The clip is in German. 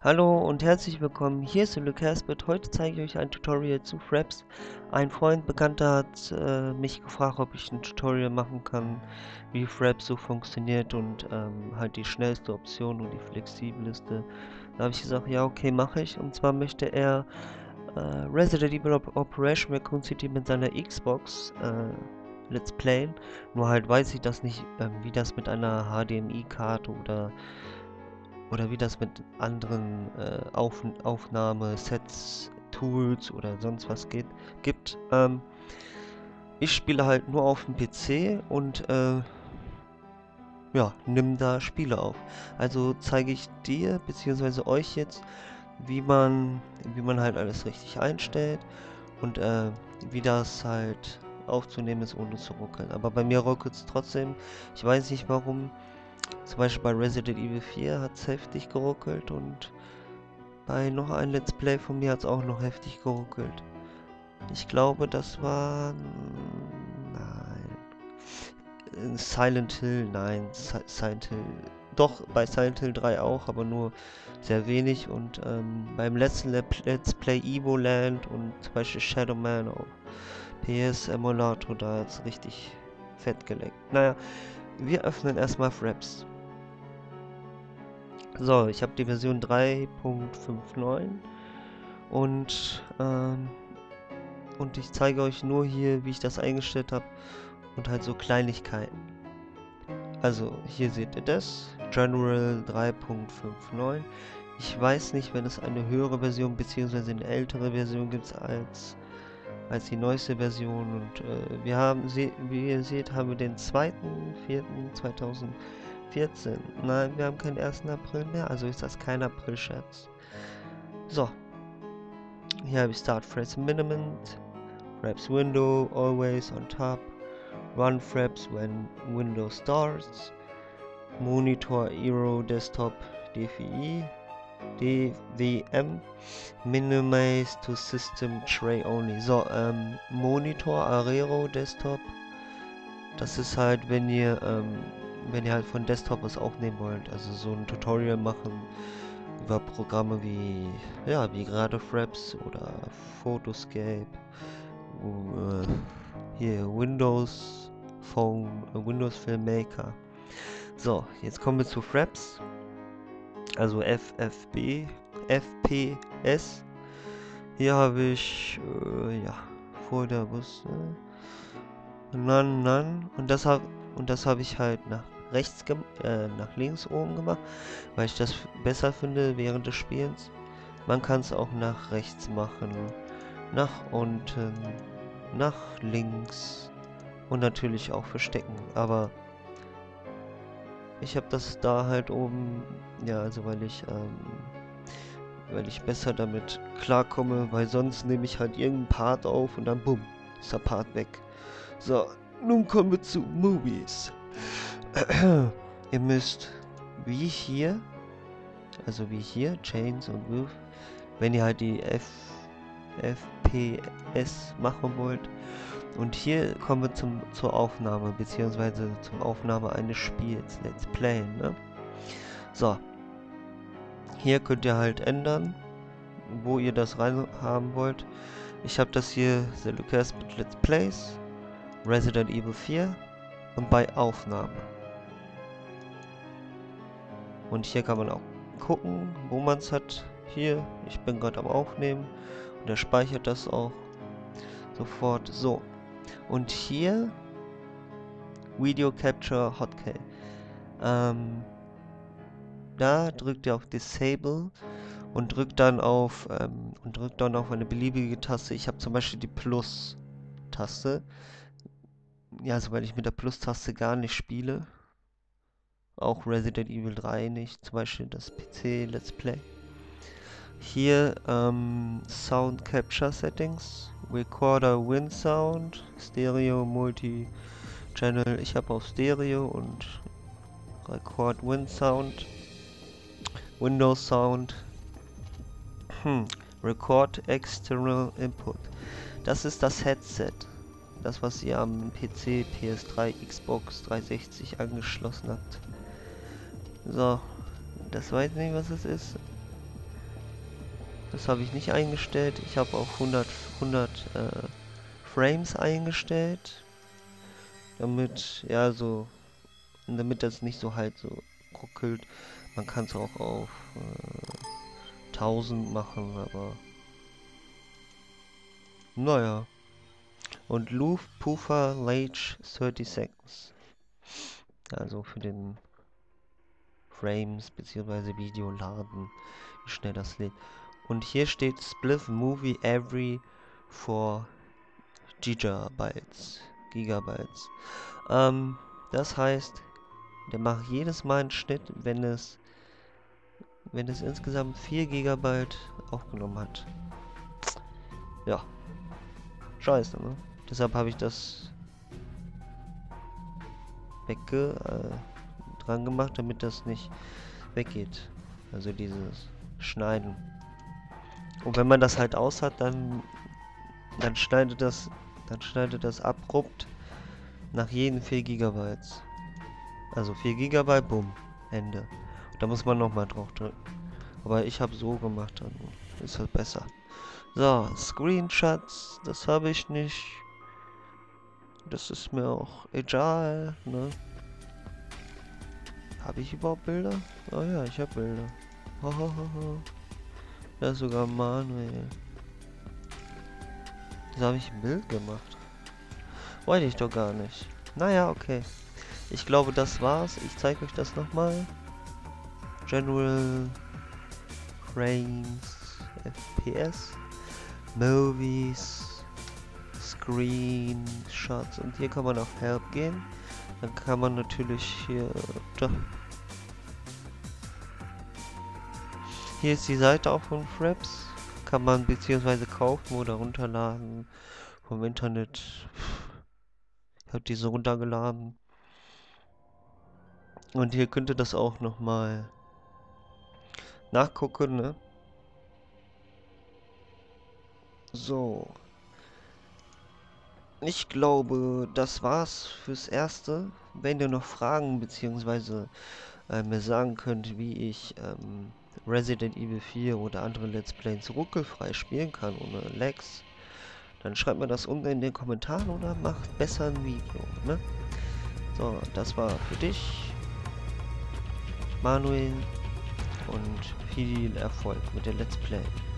Hallo und herzlich willkommen, hier ist Lukas. Heute zeige ich euch ein Tutorial zu Fraps. Ein Freund, Bekannter hat mich gefragt, ob ich ein Tutorial machen kann, wie Fraps so funktioniert und halt die schnellste Option und die flexibelste. Da habe ich gesagt, ja okay, mache ich. Und zwar möchte er Resident Evil Operation Raccoon City mit seiner Xbox Let's Playen. Nur halt weiß ich das nicht, wie das mit einer HDMI-Karte oder wie das mit anderen Aufnahmesets, Tools oder sonst was gibt. Ich spiele halt nur auf dem PC und ja, nimm da Spiele auf. Also zeige ich dir bzw. euch jetzt, wie man halt alles richtig einstellt und wie das halt aufzunehmen ist, ohne zu ruckeln. Aber bei mir ruckelt es trotzdem. Ich weiß nicht warum. Zum Beispiel bei Resident Evil 4 hat es heftig geruckelt und bei noch ein Let's Play von mir hat es auch noch heftig geruckelt. Ich glaube, das war... Nein. Silent Hill, nein. Silent Hill... Doch, bei Silent Hill 3 auch, aber nur sehr wenig. Und beim letzten Let's Play Evoland und zum Beispiel Shadow Man auf PS Emulator, da hat es richtig fett geleckt. Naja, wir öffnen erstmal Fraps. So, ich habe die Version 3.59 und ich zeige euch nur hier, wie ich das eingestellt habe und halt so Kleinigkeiten. Also, hier seht ihr das, General 3.59. Ich weiß nicht, wenn es eine höhere Version bzw. eine ältere Version gibt als die neueste Version und wir haben, wie ihr seht, haben wir den 2.4.2014. Nein, wir haben keinen 1. April mehr, also ist das kein April-Scherz. So, hier habe ich Start Fraps Minimum, Fraps Window, always on top, Run Fraps when window starts, Monitor Aero Desktop DVI, DVM, Minimize to System Tray Only. So, Monitor Aero Desktop, das ist halt, wenn ihr halt von Desktop was aufnehmen wollt, also so ein Tutorial machen über Programme wie gerade Fraps oder Photoscape, hier Windows Phone, Windows Filmmaker. So, jetzt kommen wir zu Fraps, also FFB, FPS. Hier habe ich, ja, vor der Bus, None. Und das habe ich halt nach nach links oben gemacht, weil ich das besser finde während des Spielens. Man kann es auch nach rechts machen, nach unten, nach links und natürlich auch verstecken. Aber ich habe das da halt oben, ja, also weil ich besser damit klarkomme, weil sonst nehme ich halt irgendeinen Part auf und dann bumm, ist der Part weg. So, nun kommen wir zu Movies. Ihr müsst wie hier, also wie hier, Chains und Move, wenn ihr halt die FPS machen wollt. Und hier kommen wir zur Aufnahme, beziehungsweise zum Aufnahme eines Spiels, Let's Play, ne? So, hier könnt ihr halt ändern, wo ihr das rein haben wollt. Ich habe das hier, The Lucas mit Let's Plays, Resident Evil 4 und bei Aufnahme. Und hier kann man auch gucken, wo man es hat. Hier, ich bin gerade am Aufnehmen und er speichert das auch sofort. So, und hier Video Capture Hotkey. Da drückt ihr auf Disable und drückt dann auf eine beliebige Taste. Ich habe zum Beispiel die Plus-Taste. Ja, also weil ich mit der Plus-Taste gar nicht spiele. Auch Resident Evil 3 nicht, zum Beispiel das PC Let's Play. Hier Sound Capture Settings, Recorder Win Sound, Stereo, Multi-Channel. Ich habe auf Stereo und Record Win Sound, Windows Sound, Record External Input. Das ist das Headset. Das, was ihr am PC, PS3, Xbox 360 angeschlossen habt. So, das weiß nicht, was es ist. Das habe ich nicht eingestellt. Ich habe auf 100 Frames eingestellt. Damit, ja, so, damit das nicht so halt so ruckelt. Man kann es auch auf 1000 machen, aber naja. Und Loop Puffer Lage 30 Seconds. Also für den Frames bzw. Video laden, wie schnell das lädt. Und hier steht Split Movie every 4 Gigabytes. Das heißt, der macht jedes Mal einen Schnitt, wenn es insgesamt 4 Gigabyte aufgenommen hat. Ja. Scheiße, ne? Deshalb habe ich das dran gemacht, damit das nicht weggeht. Also dieses Schneiden. Und wenn man das halt aus hat, dann schneidet das abrupt nach jeden 4 Gigabytes. Also 4 Gigabyte, bumm, Ende. Und da muss man nochmal drauf drücken. Aber ich habe so gemacht, dann ist halt besser. So, Screenshots, das habe ich nicht. Das ist mir auch egal, ne? Habe ich überhaupt Bilder? Oh ja, ich habe Bilder. Hohoho. Da ist sogar Manuel. Da habe ich ein Bild gemacht. Wollte ich doch gar nicht. Naja, okay. Ich glaube, das war's. Ich zeige euch das nochmal. General Frames, FPS, Movies, Screenshots. Und hier kann man auf Help gehen. Dann kann man natürlich hier... Hier ist die Seite auch von Fraps. Kann man beziehungsweise kaufen oder runterladen vom Internet. Ich habe diese runtergeladen. Und hier könnt ihr das auch nochmal nachgucken, ne? So. Ich glaube, das war's fürs Erste. Wenn ihr noch Fragen beziehungsweise mir sagen könnt, wie ich Resident Evil 4 oder andere Let's Plays ruckelfrei spielen kann ohne Lags, dann schreibt mir das unten in den Kommentaren oder macht besser ein Video, ne? So, das war für dich, Manuel, und viel Erfolg mit der Let's Play.